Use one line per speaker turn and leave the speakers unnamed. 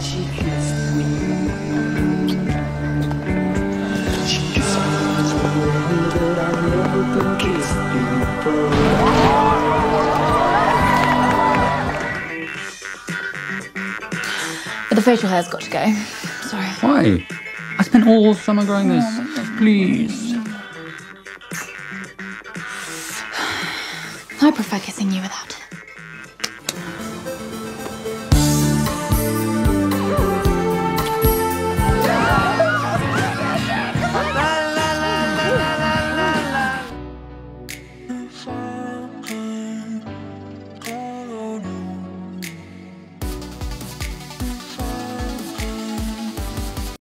She kissed me. She kissed me this way that I've never been kissed before.
But the facial hair's got to go. Sorry.
Why? I spent all summer growing this. Please.
I prefer kissing you without it.